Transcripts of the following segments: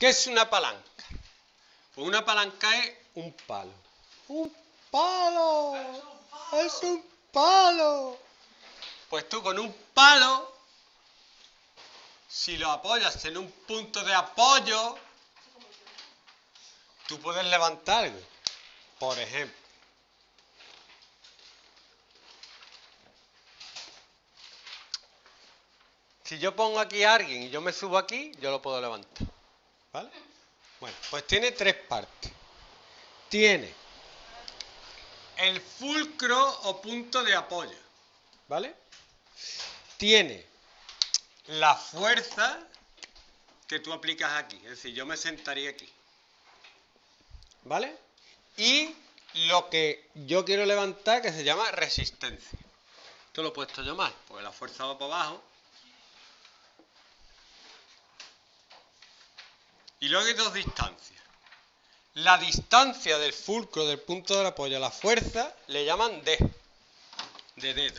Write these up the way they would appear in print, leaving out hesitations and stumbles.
¿Qué es una palanca? Pues una palanca es un palo. ¡Un palo! ¡Es un palo! Pues tú con un palo, si lo apoyas en un punto de apoyo, tú puedes levantar algo. Por ejemplo, si yo pongo aquí a alguien y yo me subo aquí, yo lo puedo levantar. ¿Vale? Bueno, pues tiene tres partes. Tiene el fulcro o punto de apoyo. ¿Vale? Tiene la fuerza que tú aplicas aquí. Es decir, yo me sentaría aquí. ¿Vale? Y lo que yo quiero levantar, que se llama resistencia. Esto lo he puesto yo mal, porque la fuerza va para abajo. Y luego hay dos distancias. La distancia del fulcro del punto de apoyo a la fuerza le llaman D, de dedo.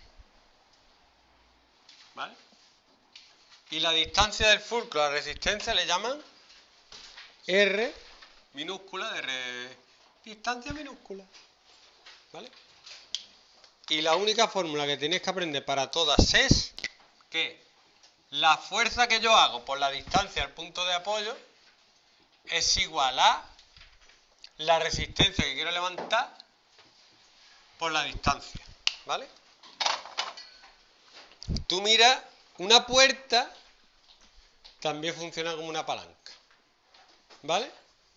¿Vale? Y la distancia del fulcro a la resistencia le llaman R minúscula de distancia minúscula. ¿Vale? Y la única fórmula que tenéis que aprender para todas es que la fuerza que yo hago por la distancia al punto de apoyo es igual a la resistencia que quiero levantar por la distancia. ¿Vale? Tú miras, una puerta también funciona como una palanca. ¿Vale?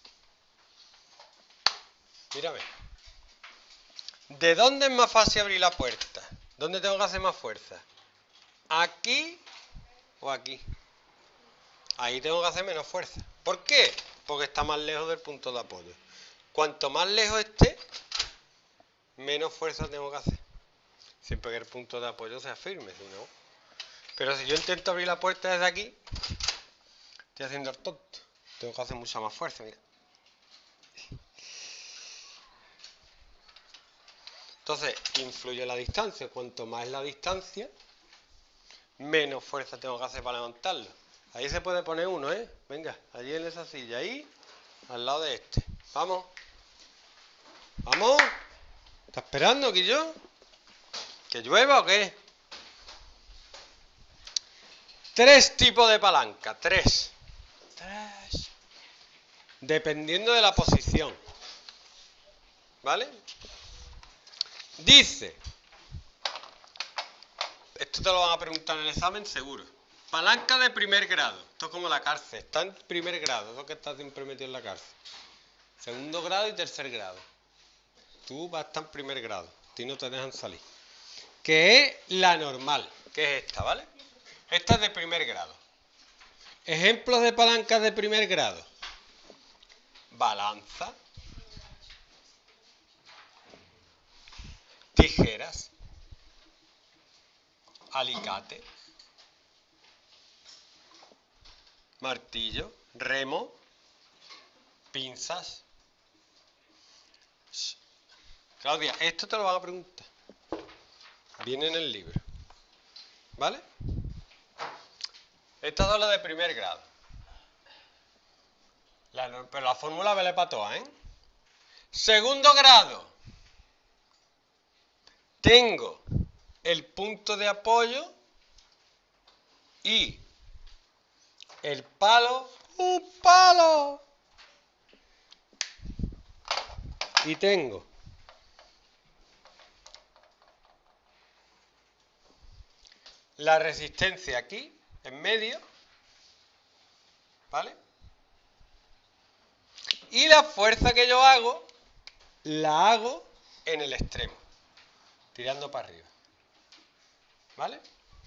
Mírame. ¿De dónde es más fácil abrir la puerta? ¿Dónde tengo que hacer más fuerza? ¿Aquí o aquí? Ahí tengo que hacer menos fuerza. ¿Por qué? Porque está más lejos del punto de apoyo. Cuanto más lejos esté, menos fuerza tengo que hacer. Siempre que el punto de apoyo sea firme, si no. Pero si yo intento abrir la puerta desde aquí, estoy haciendo el tonto. Tengo que hacer mucha más fuerza, mira. Entonces, influye la distancia. Cuanto más es la distancia, menos fuerza tengo que hacer para levantarlo. Ahí se puede poner uno, ¿eh? Venga, allí en esa silla, ahí, al lado de este. Vamos. ¿Vamos? ¿Está esperando, Quillo? ¿Que llueva o qué? Tres tipos de palanca. Tres. Dependiendo de la posición. ¿Vale? Dice, esto te lo van a preguntar en el examen seguro. Palanca de primer grado. Esto es como la cárcel. Está en primer grado. Eso que está siempre metido en la cárcel. Segundo grado y tercer grado. Tú vas a estar en primer grado. A ti no te dejan salir. Que es la normal. Que es esta, ¿vale? Esta es de primer grado. Ejemplos de palancas de primer grado. Balanza. Tijeras. Alicate. Martillo. Remo. Pinzas. Claudia, esto te lo van a preguntar. Viene en el libro. ¿Vale? Estas son las de primer grado. Pero la fórmula vale para todas, ¿eh? Segundo grado. Tengo el punto de apoyo y el palo. ¡Un palo! Y tengo la resistencia aquí, en medio. ¿Vale? Y la fuerza que yo hago, la hago en el extremo, tirando para arriba. ¿Vale?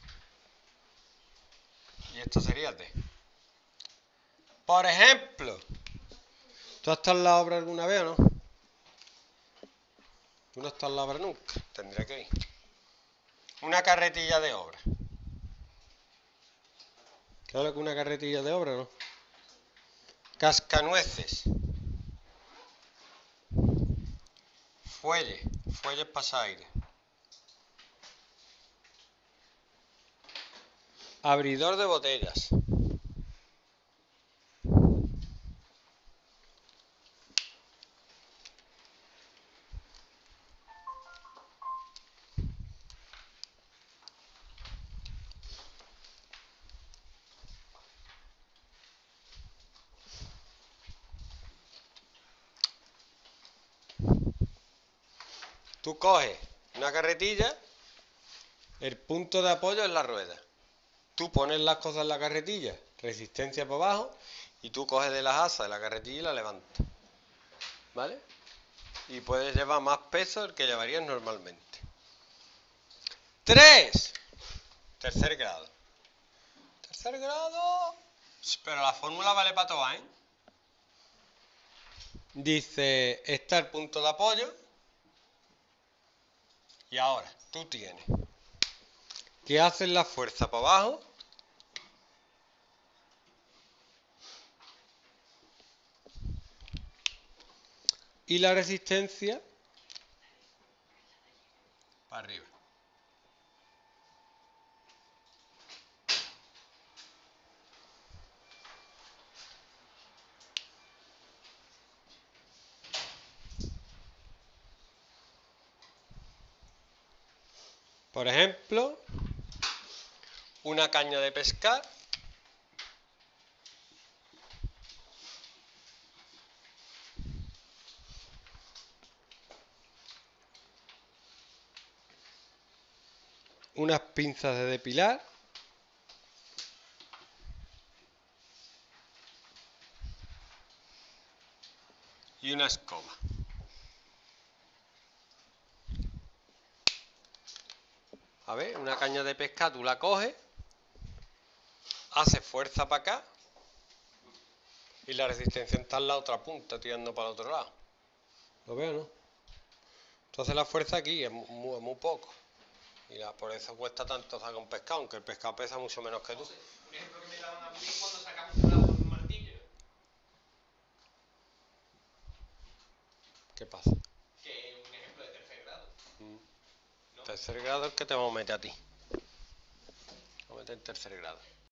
Y esto sería D. Por ejemplo, ¿tú has estado en la obra alguna vez o no? ¿Tú no has estado en la obra nunca? Tendría que ir. Una carretilla de obra. ¿Sabes lo que es una carretilla de obra o no? Cascanueces. Fuelles pasaaire. Abridor de botellas. Tú coges una carretilla, el punto de apoyo es la rueda. Tú pones las cosas en la carretilla, resistencia para abajo, y tú coges de las asas de la carretilla y la levantas. ¿Vale? Y puedes llevar más peso del que llevarías normalmente. 3. Tercer grado. Tercer grado. Pero la fórmula vale para todo, ¿eh? Dice, está el punto de apoyo. Y ahora, tú tienes que hacer la fuerza para abajo. Y la resistencia para arriba. Por ejemplo, una caña de pescar. Unas pinzas de depilar. Y una escoba. A ver, una caña de pescar, tú la coges, haces fuerza para acá y la resistencia está en la otra punta, tirando para el otro lado. ¿Lo veo, no? Entonces la fuerza aquí es muy poco. Y por eso cuesta tanto sacar un pescado, aunque el pescado pesa mucho menos que tú. Un ejemplo que me daban a mí cuando sacamos un lado con un martillo. ¿Qué pasa? Que es un ejemplo de tercer grado. ¿No? Tercer grado es que te vamos a meter a ti. Vamos a meter en tercer grado.